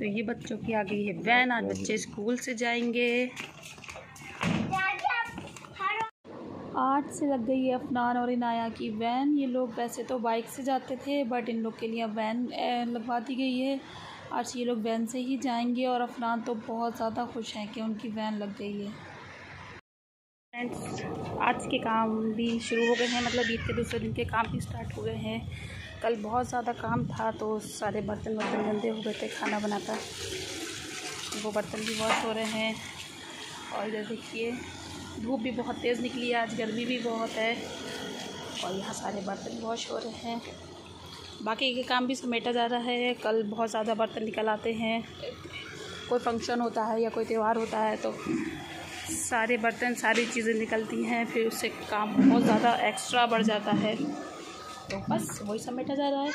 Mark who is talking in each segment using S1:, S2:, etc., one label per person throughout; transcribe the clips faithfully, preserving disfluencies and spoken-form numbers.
S1: तो ये बच्चों की आ गई है वैन। आज बच्चे स्कूल से जाएंगे। आज से लग गई है अफनान और इनाया की वैन। ये लोग वैसे तो बाइक से जाते थे बट इन लोग के लिए वैन लगवा दी गई है। आज ये लोग वैन से ही जाएंगे और अफनान तो बहुत ज़्यादा खुश हैं कि उनकी वैन लग गई है। फ्रेंड्स, आज के काम भी शुरू हो गए हैं, मतलब ईद के दूसरे दिन के काम भी स्टार्ट हो गए हैं। कल बहुत ज़्यादा काम था तो सारे बर्तन वर्तन गंदे हो गए थे खाना बनाकर, वो बर्तन भी वॉश हो रहे हैं। और इधर देखिए धूप भी बहुत तेज़ निकली है, आज गर्मी भी बहुत है और यहाँ सारे बर्तन वॉश हो रहे हैं। बाकी के काम भी समेटा जा रहा है। कल बहुत ज़्यादा बर्तन निकल आते हैं, कोई फंक्शन होता है या कोई त्यौहार होता है तो सारे बर्तन सारी चीज़ें निकलती हैं, फिर उससे काम बहुत ज़्यादा एक्स्ट्रा बढ़ जाता है, तो बस वही समेटा जा रहा है।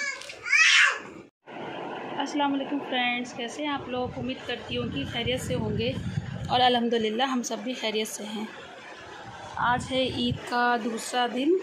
S1: अस्सलाम वालेकुम फ्रेंड्स, कैसे हैं आप लोग? उम्मीद करती हूँ कि खैरियत से होंगे और अल्हम्दुलिल्लाह हम सब भी खैरियत से हैं। आज है ईद का दूसरा दिन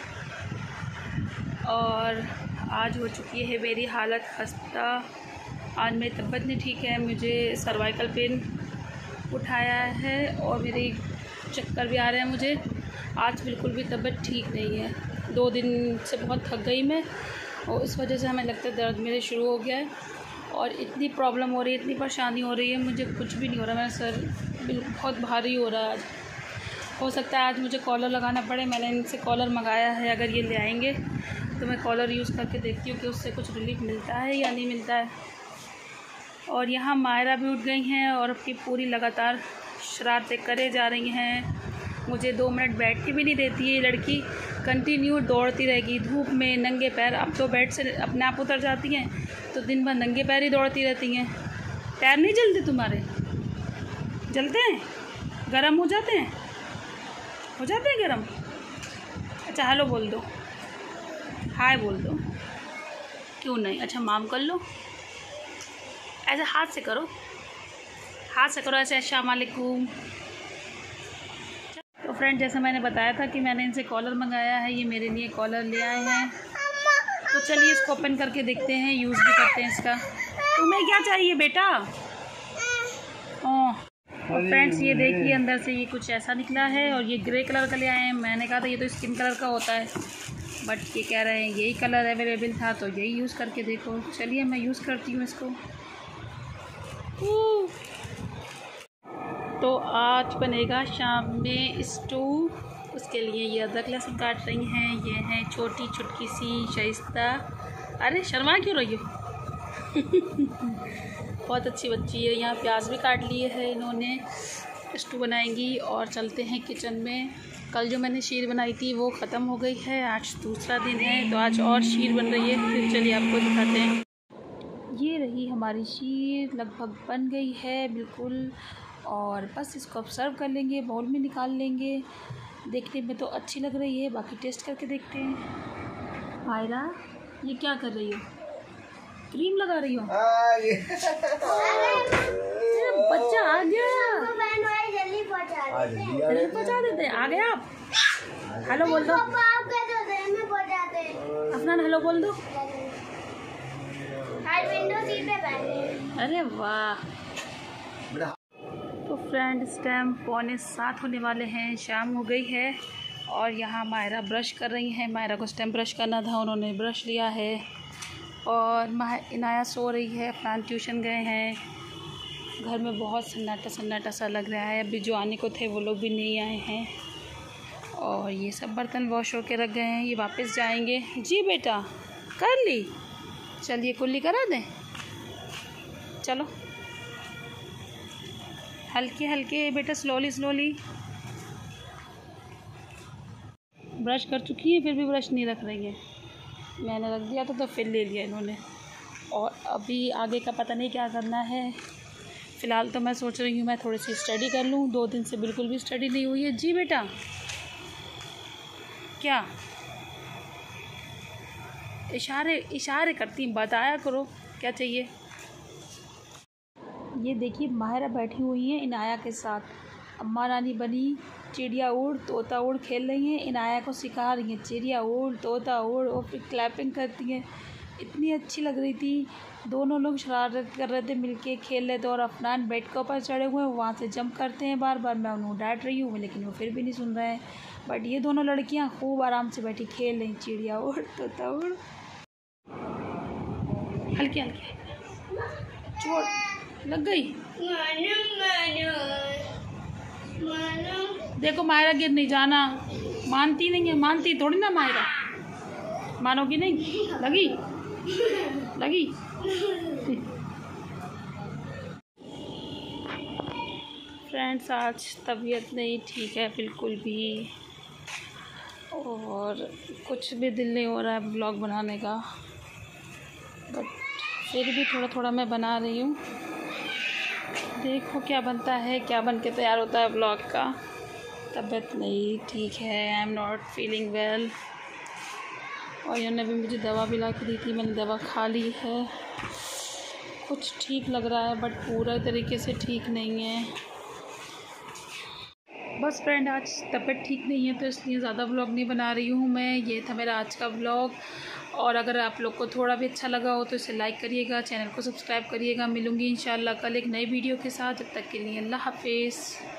S1: और आज हो चुकी है मेरी हालत खस्ता। आज मेरी तबीयत नहीं ठीक है, मुझे सर्वाइकल पेन उठाया है और मेरे चक्कर भी आ रहे हैं। मुझे आज बिल्कुल भी तबीयत ठीक नहीं है, दो दिन से बहुत थक गई मैं और इस वजह से हमें लगता है दर्द मेरे शुरू हो गया है और इतनी प्रॉब्लम हो रही है, इतनी परेशानी हो रही है, मुझे कुछ भी नहीं हो रहा। मेरा सर बिल्कुल बहुत भारी हो रहा है। आज हो सकता है आज मुझे कॉलर लगाना पड़े। मैंने इनसे कॉलर मंगाया है, अगर ये ले आएंगे तो मैं कॉलर यूज़ करके देखती हूँ कि उससे कुछ रिलीफ मिलता है या नहीं मिलता है। और यहाँ मायरा भी उठ गई हैं और अपनी पूरी लगातार शरारतें करे जा रही हैं। मुझे दो मिनट बैठ के भी नहीं देती है ये लड़की, कंटिन्यू दौड़ती रहेगी धूप में नंगे पैर। अब तो बेड से अपने आप उतर जाती हैं तो दिन भर नंगे पैर ही दौड़ती रहती हैं। पैर नहीं जलते तुम्हारे? जलते हैं? गरम हो जाते हैं? हो जाते हैं गरम? अच्छा हेलो बोल दो, हाय बोल दो। क्यों नहीं? अच्छा माम कर लो, ऐसे हाथ से करो, हाथ से करो ऐसे, अस्सलाम वालेकुम। तो फ्रेंड, जैसे मैंने बताया था कि मैंने इनसे कॉलर मंगाया है, ये मेरे लिए कॉलर ले आए हैं। तो चलिए इसको ओपन करके देखते हैं, यूज़ भी करते हैं इसका। तुम्हें क्या चाहिए बेटा? ओह तो फ्रेंड्स, ये देखिए अंदर से ये कुछ ऐसा निकला है और ये ग्रे कलर का ले आए हैं। मैंने कहा था ये तो स्किन कलर का होता है बट ये कह रहे हैं यही कलर अवेलेबल था तो यही यूज़ करके देखो। चलिए मैं यूज़ करती हूँ इसको। तो आज बनेगा शाम में स्टू, उसके लिए ये अदरक लहसुन काट रही हैं। ये है छोटी चुटकी सी शाइस्ता। अरे शर्मा क्यों रही हो? बहुत अच्छी बच्ची है। यहाँ प्याज भी काट लिए है इन्होंने। स्टू बनाएंगी और चलते हैं किचन में। कल जो मैंने शीर बनाई थी वो ख़त्म हो गई है, आज दूसरा दिन है तो आज और शीर बन रही है। फिर चलिए आपको दिखाते हैं। ये रही हमारी शीर, लगभग बन गई है बिल्कुल और बस इसको अब सर्व कर लेंगे, बाउल में निकाल लेंगे। देखने में तो अच्छी लग रही है, बाकी टेस्ट करके देखते हैं। मायरा ये क्या कर रही हो? क्रीम लगा रही हो? बच्चा आ गया, जल्दी पहुंचा देते। आ गए आप? हेलो बोल दो अफनान, हेलो बोल दो। अरे वाह। तो फ्रेंड, इस टाइम पौने सात होने वाले हैं, शाम हो गई है और यहाँ मायरा ब्रश कर रही हैं। मायरा को इस टाइम ब्रश करना था, उन्होंने ब्रश लिया है और इनाया सो रही है। अपना ट्यूशन गए हैं। घर में बहुत सन्नाटा सन्नाटा सा लग रहा है। अभी जो आने को थे वो लोग भी नहीं आए हैं और ये सब बर्तन वॉश होके रख गए हैं, ये वापस जाएंगे। जी बेटा कर ली? चलिए कुल्ली करा दें। चलो हल्के हल्के बेटा, स्लोली स्लोली। ब्रश कर चुकी है फिर भी ब्रश नहीं रख रही है। मैंने रख दिया था तो फिर ले लिया इन्होंने। और अभी आगे का पता नहीं क्या करना है। फ़िलहाल तो मैं सोच रही हूँ मैं थोड़ी सी स्टडी कर लूँ, दो दिन से बिल्कुल भी स्टडी नहीं हुई है। जी बेटा क्या इशारे इशारे करती, बताया करो क्या चाहिए। ये देखिए माहिरा बैठी हुई है इनाया के साथ। अम्मा रानी बनी चिड़िया उड़ तोता उड़ खेल रही हैं, इनाया को सिखा रही हैं चिड़िया उड़ तोता उड़ और फिर क्लैपिंग करती हैं। इतनी अच्छी लग रही थी। दोनों लोग शरारत कर रहे थे, मिलके खेल रहे थे और अफनान बेड के ऊपर चढ़े हुए हैं, वहाँ से जंप करते हैं बार बार। मैं उन्हें डांट रही हूँ लेकिन वो फिर भी नहीं सुन रहे हैं। बट ये दोनों लड़कियाँ खूब आराम से बैठी खेल रही, चिड़िया उड़ तोता उड़। हल्की हल्की चोट लग गई। देखो मायरा गिर नहीं जाना, मानती नहीं है, मानती थोड़ी ना मायरा, मानोगी नहीं। लगी लगी। फ्रेंड्स आज तबीयत नहीं ठीक है बिल्कुल भी, और कुछ भी दिल नहीं हो रहा है ब्लॉग बनाने का, बट फिर भी थोड़ा थोड़ा मैं बना रही हूँ। देखो क्या बनता है, क्या बन के तैयार होता है ब्लॉग का। तबीयत नहीं ठीक है, I am not feeling well. और इन्होंने भी मुझे दवा भी ला के दी थी, मैंने दवा खा ली है। कुछ ठीक लग रहा है बट पूरा तरीके से ठीक नहीं है। बस फ्रेंड आज तबीयत ठीक नहीं है तो इसलिए ज़्यादा व्लॉग नहीं बना रही हूँ मैं। ये था मेरा आज का व्लॉग, और अगर आप लोग को थोड़ा भी अच्छा लगा हो तो इसे लाइक करिएगा, चैनल को सब्सक्राइब करिएगा। मिलूँगी इंशाल्लाह कल एक नई वीडियो के साथ। जब तक के लिए अल्लाह हाफिज़।